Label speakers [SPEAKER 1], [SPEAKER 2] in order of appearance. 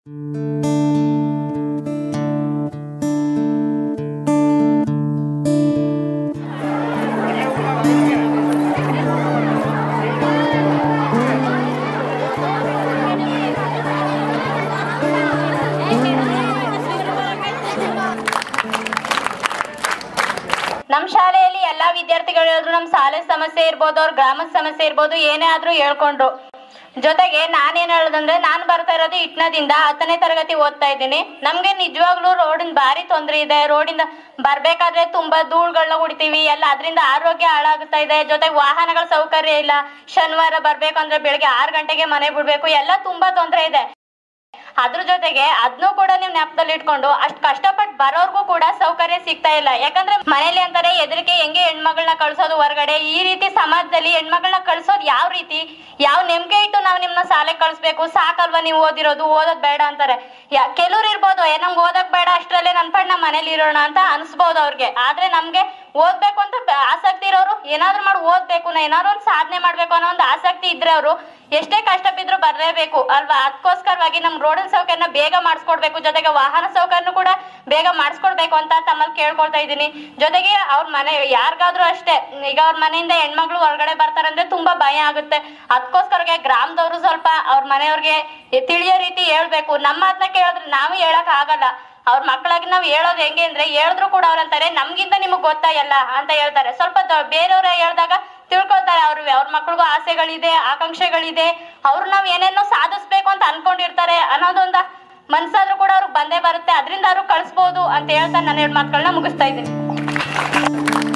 [SPEAKER 1] ನಮ್ಮ ಶಾಲೆಯಲ್ಲಿ ಎಲ್ಲಾ ವಿದ್ಯಾರ್ಥಿಗಳು ಹೇಳಿದ್ರು ನಮ್ಮ ಶಾಲೆ ಸಮಸ್ಯೆ ಇರ್ಬೋದು, ಅವ್ರ ಗ್ರಾಮದ ಸಮಸ್ಯೆ ಇರ್ಬೋದು, ಏನೇ ಆದ್ರೂ ಹೇಳ್ಕೊಂಡ್ರು. ಜೊತೆಗೆ ನಾನೇನ್ ಹೇಳೋದಂದ್ರೆ, ನಾನು ಬರ್ತಾ ಇರೋದು ಇಟ್ನದಿಂದ 10ನೇ ತರಗತಿ ಓದ್ತಾ ಇದ್ದೀನಿ. ನಮ್ಗೆ ನಿಜವಾಗ್ಲೂ ರೋಡಿನ ಭಾರಿ ತೊಂದರೆ ಇದೆ. ರೋಡಿಂದ ಬರ್ಬೇಕಾದ್ರೆ ತುಂಬಾ ಧೂಳುಗಳನ್ನ ಹೊಡಿತೀವಿ, ಎಲ್ಲ ಅದರಿಂದ ಆರೋಗ್ಯ ಹಾಳಾಗುತ್ತಾ ಇದೆ. ಜೊತೆಗೆ ವಾಹನಗಳ ಸೌಕರ್ಯ ಇಲ್ಲ. ಶನಿವಾರ ಬರ್ಬೇಕಂದ್ರೆ ಬೆಳಿಗ್ಗೆ 6 ಗಂಟೆಗೆ ಮನೆ ಬಿಡ್ಬೇಕು, ಎಲ್ಲ ತುಂಬಾ ತೊಂದರೆ ಇದೆ. ಅದ್ರ ಜೊತೆಗೆ ಅದನ್ನು ಕೂಡ ನೀವು ಜ್ಞಾಪಕದಲ್ಲಿ ಇಟ್ಕೊಂಡು ಅಷ್ಟ್ ಕಷ್ಟಪಟ್ಟು ಬರೋರ್ಗೂ ಕೂಡ ಸೌಕರ್ಯ ಸಿಗ್ತಾ ಇಲ್ಲ. ಯಾಕಂದ್ರೆ ಮನೇಲಿ ಅಂತಾರೆ ಹೆದರಿಕೆ ಹೆಂಗೆ ಹೆಣ್ಮಗಳನ್ನ ಕಳ್ಸೋದು ಹೊರಗಡೆ. ಈ ರೀತಿ ಸಮಾಜದಲ್ಲಿ ಹೆಣ್ಮಗಳನ್ನ ಕಳ್ಸೋದು ಯಾವ ರೀತಿ, ಯಾವ ನಂಬಿಕೆ ಇಟ್ಟು ನಾವು ನಿಮ್ನ ಶಾಲೆಗೆ ಕಳ್ಸ್ಬೇಕು? ಸಾಕಲ್ವಾ ನೀವು ಓದಿರೋದು, ಓದೋದ್ ಬೇಡ ಅಂತಾರೆ. ಕೆಲವ್ರು ಇರ್ಬೋದು, ನಮ್ಗೆ ಓದಕ್ ಬೇಡ, ಅಷ್ಟ್ರಲ್ಲೇ ನನ್ ಪಡ್ ನಮ್ಮ ಮನೇಲಿ ಇರೋಣ ಅಂತ ಅನ್ಸ್ಬೋದು ಅವ್ರಿಗೆ. ಆದ್ರೆ ನಮ್ಗೆ ಓದ್ಬೇಕು ಅಂತ ಆಸಕ್ತಿ ಇರೋರು ಏನಾದ್ರು ಮಾಡಿ ಓದ್ಬೇಕು, ಏನಾದ್ರು ಒಂದು ಸಾಧನೆ ಮಾಡ್ಬೇಕು ಅನ್ನೋ ಒಂದು ಆಸಕ್ತಿ ಇದ್ರೆ ಅವರು ಎಷ್ಟೇ ಕಷ್ಟ ಬಿದ್ರು ಬರ್ಲೇಬೇಕು ಅಲ್ವಾ. ಅದಕ್ಕೋಸ್ಕರವಾಗಿ ನಮ್ ರೋಡಿನ ಸೌಕರ್ಯನ ಬೇಗ ಮಾಡಿಸ್ಕೊಡ್ಬೇಕು, ಜೊತೆಗೆ ವಾಹನ ಸೌಕರ್ಯನೂ ಕೂಡ ಬೇಗ ಮಾಡಿಸ್ಕೊಡ್ಬೇಕು ಅಂತ ತಮ್ಮಲ್ಲಿ ಕೇಳ್ಕೊಳ್ತಾ ಇದ್ದೀನಿ. ಜೊತೆಗೆ ಅವ್ರ ಮನೆ ಯಾರಿಗಾದ್ರೂ ಅಷ್ಟೇ, ಈಗ ಅವ್ರ ಮನೆಯಿಂದ ಹೆಣ್ಮಕ್ಳು ಹೊರಗಡೆ ಬರ್ತಾರಂದ್ರೆ ತುಂಬಾ ಭಯ ಆಗುತ್ತೆ. ಅದಕ್ಕೋಸ್ಕರಗೆ ಗ್ರಾಮದವರು ಸ್ವಲ್ಪ ಅವ್ರ ಮನೆಯವ್ರಿಗೆ ತಿಳಿಯೋ ರೀತಿ ಹೇಳ್ಬೇಕು. ನಮ್ಮ ಮಾತನ್ನ ಕೇಳಿದ್ರೆ ನಾವು ಹೇಳಕ್ ಆಗಲ್ಲ. ಅವ್ರ ಮಕ್ಕಳಾಗಿ ನಾವು ಹೇಳೋದು ಹೆಂಗೆ ಅಂದ್ರೆ, ಹೇಳಿದ್ರು ಕೂಡ ಅವ್ರಂತಾರೆ ನಮ್ಗಿಂತ ನಿಮಗ್ ಗೊತ್ತಾ ಎಲ್ಲ ಅಂತ ಹೇಳ್ತಾರೆ. ಸ್ವಲ್ಪ ಬೇರೆಯವ್ರ ಹೇಳ್ದಾಗ ತಿಳ್ಕೊಳ್ತಾರೆ. ಅವ್ರ ಮಕ್ಳಿಗೂ ಆಸೆಗಳಿದೆ, ಆಕಾಂಕ್ಷೆಗಳಿದೆ, ಅವ್ರು ನಾವ್ ಏನೇನೋ ಸಾಧಿಸ್ಬೇಕು ಅಂತ ಅನ್ಕೊಂಡಿರ್ತಾರೆ ಅನ್ನೋದೊಂದ ಮನ್ಸಾದ್ರೂ ಕೂಡ ಅವ್ರಿಗೆ ಬಂದೇ ಬರುತ್ತೆ. ಅದರಿಂದ ಅವ್ರು ಕಳಿಸ್ಬೋದು ಅಂತ ಹೇಳ್ತಾ ನನ್ನ 2 ಮಾತುಗಳನ್ನ ಮುಗಿಸ್ತಾ ಇದ್ದೀನಿ.